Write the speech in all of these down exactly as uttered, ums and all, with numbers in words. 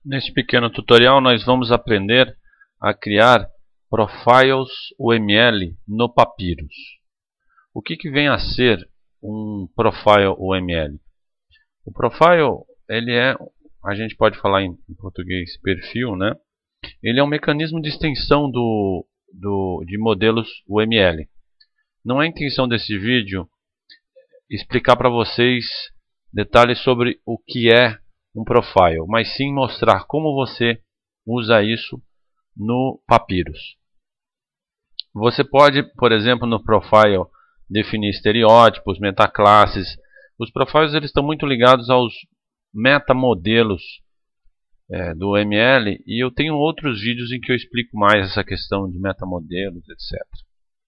Neste pequeno tutorial nós vamos aprender a criar profiles U M L no Papyrus. O que, que vem a ser um profile U M L? O profile, ele é, a gente pode falar em, em português, perfil, né? Ele é um mecanismo de extensão do, do, de modelos U M L. Não é a intenção desse vídeo explicar para vocês detalhes sobre o que é um profile, mas sim mostrar como você usa isso no Papyrus. Você pode, por exemplo, no profile definir estereótipos, metaclasses. Os profiles eles estão muito ligados aos metamodelos é, do U M L, e eu tenho outros vídeos em que eu explico mais essa questão de metamodelos, etcétera.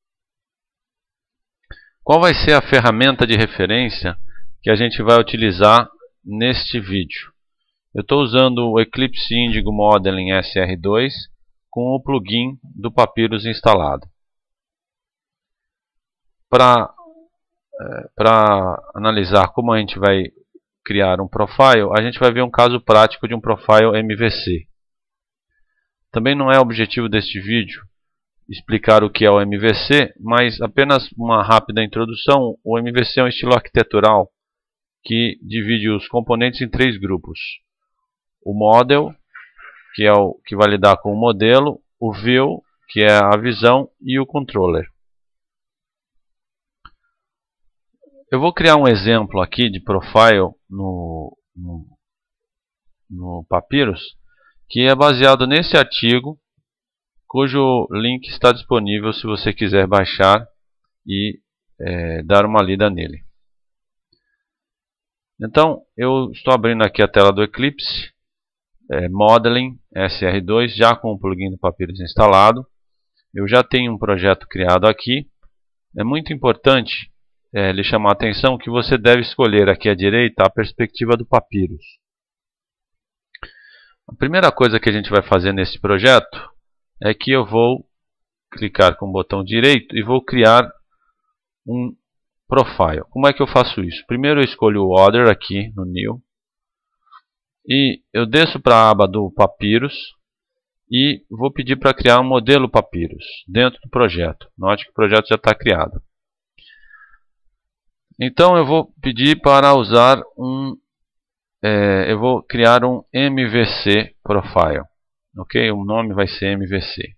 Qual vai ser a ferramenta de referência que a gente vai utilizar neste vídeo? Eu estou usando o Eclipse Indigo Modeling S R dois com o plugin do Papyrus instalado. Para é, para analisar como a gente vai criar um profile, a gente vai ver um caso prático de um profile M V C. Também não é o objetivo deste vídeo explicar o que é o M V C, mas apenas uma rápida introdução. O M V C é um estilo arquitetural que divide os componentes em três grupos. O model, que é o que vai lidar com o modelo, o view, que é a visão, e o controller. Eu vou criar um exemplo aqui de profile no, no, no Papyrus, que é baseado nesse artigo, cujo link está disponível se você quiser baixar e é, dar uma lida nele. Então, eu estou abrindo aqui a tela do Eclipse é, Modeling S R dois, já com o plugin do Papyrus instalado. Eu já tenho um projeto criado aqui. É muito importante é, lhe chamar a atenção que você deve escolher aqui à direita a perspectiva do Papyrus. A primeira coisa que a gente vai fazer nesse projeto é que eu vou clicar com o botão direito e vou criar um profile. Como é que eu faço isso? Primeiro eu escolho o Other aqui no New e eu desço para a aba do Papyrus e vou pedir para criar um modelo Papyrus dentro do projeto. Note que o projeto já está criado. Então eu vou pedir para usar um é, eu vou criar um M V C Profile. Ok? O nome vai ser M V C.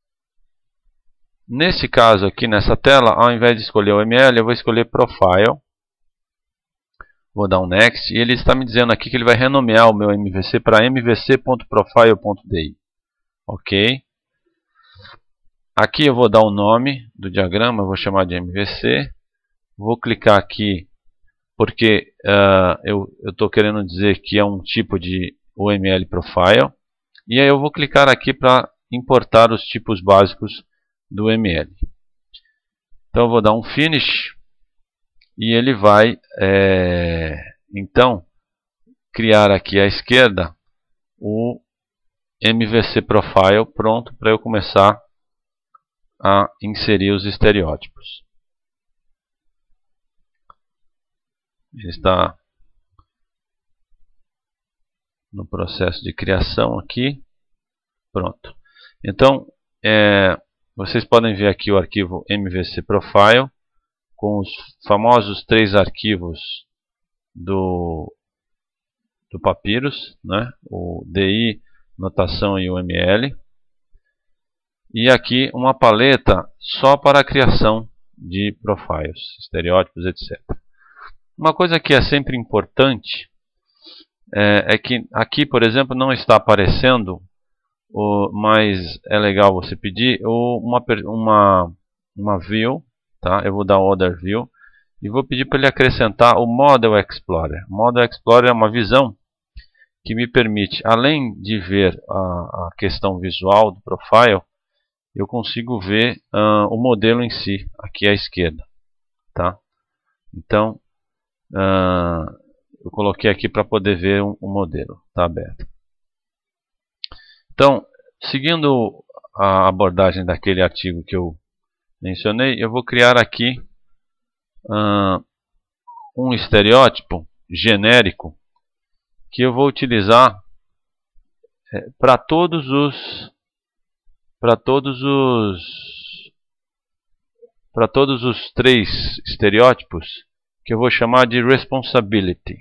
Nesse caso aqui, nessa tela, ao invés de escolher o M L, eu vou escolher Profile. Vou dar um Next. E ele está me dizendo aqui que ele vai renomear o meu M V C para M V C ponto profile ponto D I. Ok. Aqui eu vou dar o nome do diagrama, eu vou chamar de M V C. Vou clicar aqui porque uh, eu estou querendo dizer que é um tipo de U M L Profile. E aí eu vou clicar aqui para importar os tipos básicos do U M L. Então eu vou dar um Finish e ele vai é, então criar aqui à esquerda o M V C Profile pronto para eu começar a inserir os estereótipos. Ele está no processo de criação aqui. Pronto. Então, é, vocês podem ver aqui o arquivo M V C Profile com os famosos três arquivos do, do Papyrus, né? O D I, notação e o U M L. E aqui uma paleta só para a criação de profiles, estereótipos, etcétera. Uma coisa que é sempre importante é, é que aqui, por exemplo, não está aparecendo, o, mas é legal você pedir o, uma, uma, uma view, tá? Eu vou dar Other View e vou pedir para ele acrescentar o Model Explorer. O Model Explorer é uma visão que me permite, além de ver a, a questão visual do profile, eu consigo ver uh, o modelo em si, aqui à esquerda, tá? Então, Uh, eu coloquei aqui para poder ver um, um modelo, está aberto. Então, seguindo a abordagem daquele artigo que eu mencionei, eu vou criar aqui uh, um estereótipo genérico que eu vou utilizar é, para todos os para todos os para todos os três estereótipos, que eu vou chamar de responsibility.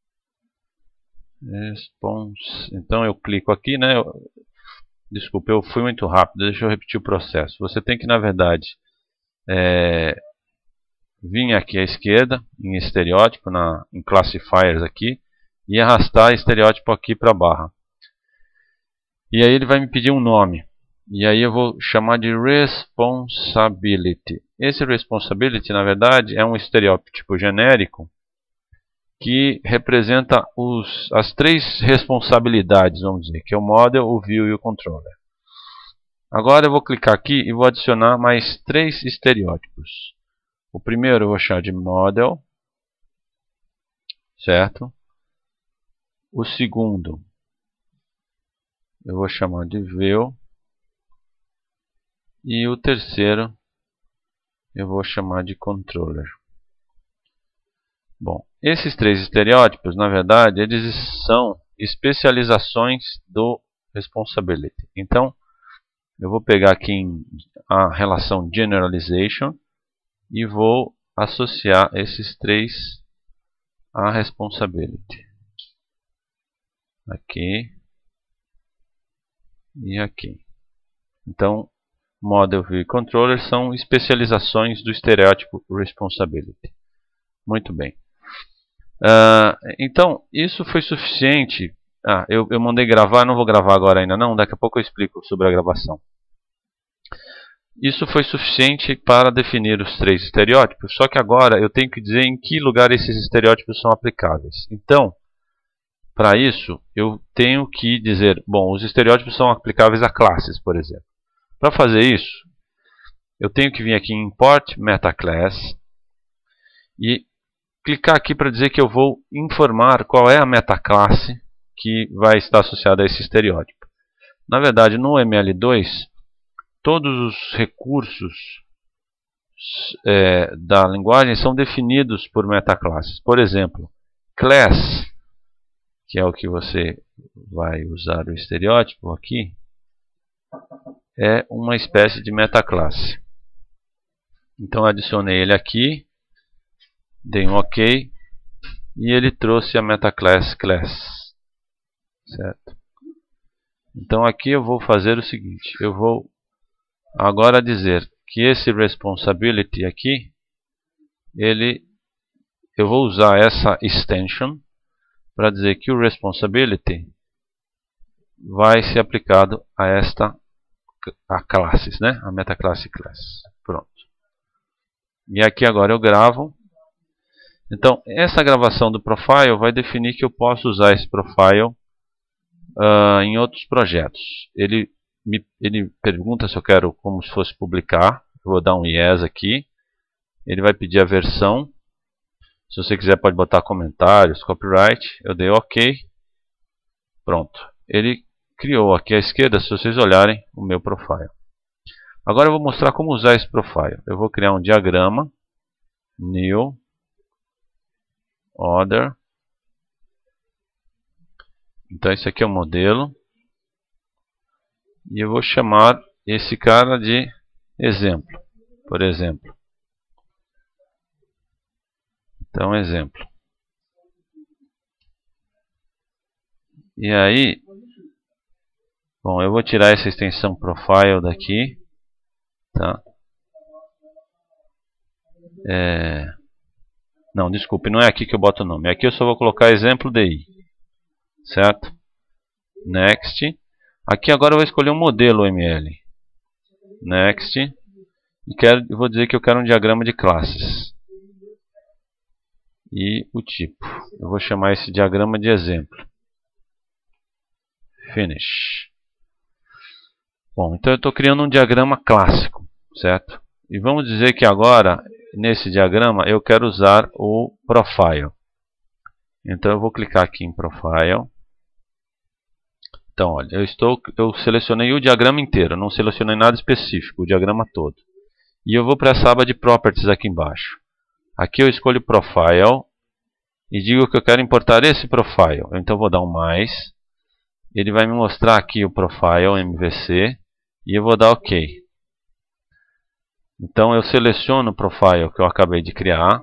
Respons... Então eu clico aqui, né? Eu... Desculpa, eu fui muito rápido, deixa eu repetir o processo. Você tem que, na verdade, é... vir aqui à esquerda, em estereótipo, na... em classifiers aqui, e arrastar estereótipo aqui para a barra. E aí ele vai me pedir um nome. E aí eu vou chamar de responsibility. Esse responsibility, na verdade, é um estereótipo genérico que representa os, as três responsabilidades, vamos dizer, que é o model, o view e o controller. Agora eu vou clicar aqui e vou adicionar mais três estereótipos. O primeiro eu vou chamar de model, certo? O segundo eu vou chamar de view. E o terceiro eu vou chamar de controller. Bom, esses três estereótipos, na verdade, eles são especializações do responsibility. Então, eu vou pegar aqui em a relação generalization e vou associar esses três à responsibility. Aqui e aqui. Então, Model, View e Controller são especializações do estereótipo Responsibility. Muito bem. Uh, então, isso foi suficiente. Ah, eu, eu mandei gravar, não vou gravar agora ainda não, daqui a pouco eu explico sobre a gravação. Isso foi suficiente para definir os três estereótipos, só que agora eu tenho que dizer em que lugar esses estereótipos são aplicáveis. Então, para isso, eu tenho que dizer, bom, os estereótipos são aplicáveis a classes, por exemplo. Para fazer isso, eu tenho que vir aqui em Import MetaClass e clicar aqui para dizer que eu vou informar qual é a metaclasse que vai estar associada a esse estereótipo. Na verdade, no M L dois, todos os recursos é, da linguagem são definidos por metaclasses. Por exemplo, class, que é o que você vai usar o estereótipo aqui, é uma espécie de metaclasse. Então adicionei ele aqui, dei um OK e ele trouxe a metaclass class, certo? Então aqui eu vou fazer o seguinte, eu vou agora dizer que esse responsibility aqui, ele, eu vou usar essa extension para dizer que o responsibility vai ser aplicado a esta a classes, né? A metaclasse class. Pronto. E aqui agora eu gravo. Então, essa gravação do profile vai definir que eu posso usar esse profile uh, em outros projetos. Ele me ele pergunta se eu quero como se fosse publicar. Eu vou dar um yes aqui. Ele vai pedir a versão. Se você quiser pode botar comentários, copyright. Eu dei OK. Pronto. Ele criou aqui à esquerda, se vocês olharem, o meu profile. Agora eu vou mostrar como usar esse profile. Eu vou criar um diagrama. New. Order. Então esse aqui é o modelo. E eu vou chamar esse cara de exemplo. Por exemplo. Então, exemplo. E aí, bom, eu vou tirar essa extensão profile daqui, tá? É... Não, desculpe, não é aqui que eu boto o nome. Aqui eu só vou colocar exemplo D I, certo? Next. Aqui agora eu vou escolher um modelo M L. Next. E quero, eu vou dizer que eu quero um diagrama de classes. E o tipo. Eu vou chamar esse diagrama de exemplo. Finish. Bom, então eu estou criando um diagrama clássico, certo? E vamos dizer que agora, nesse diagrama, eu quero usar o profile. Então eu vou clicar aqui em profile. Então, olha, eu, estou, eu selecionei o diagrama inteiro, não selecionei nada específico, o diagrama todo. E eu vou para essa aba de Properties aqui embaixo. Aqui eu escolho Profile e digo que eu quero importar esse profile. Então vou dar um mais. ele vai me mostrar aqui o Profile M V C e eu vou dar OK. Então eu seleciono o Profile que eu acabei de criar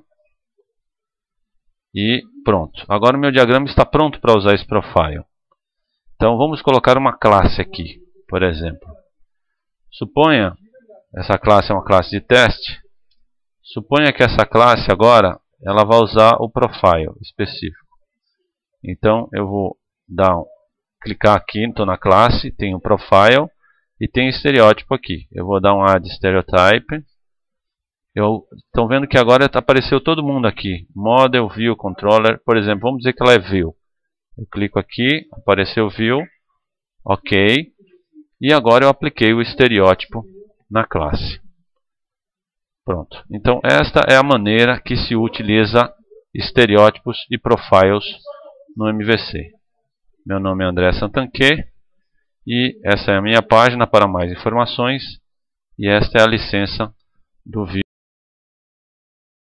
e pronto. Agora o meu diagrama está pronto para usar esse Profile. Então vamos colocar uma classe aqui, por exemplo. Suponha, essa classe é uma classe de teste. Suponha que essa classe agora ela vai usar o Profile específico. Então eu vou dar um, clicar aqui, estou na classe, tem o Profile e tem estereótipo aqui. Eu vou dar um Add Stereotype. Estão vendo que agora apareceu todo mundo aqui. Model, View, Controller. Por exemplo, vamos dizer que ela é View. Eu clico aqui, apareceu View. OK. E agora eu apliquei o estereótipo na classe. Pronto. Então esta é a maneira que se utiliza estereótipos e profiles no M V C. Meu nome é André Santanquet e essa é a minha página para mais informações e esta é a licença do vídeo.